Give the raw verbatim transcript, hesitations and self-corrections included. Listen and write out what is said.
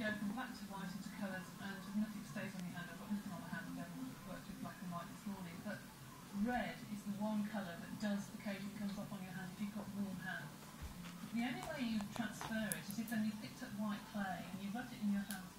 go from black to white into colours, and nothing stays on your hand. I've got nothing on my hand, I haven't worked with black and white this morning, but red is the one colour that does occasionally comes off on your hand if you've got warm hands. The only way you transfer it is if then you picked up white clay and you rubbed it in your hands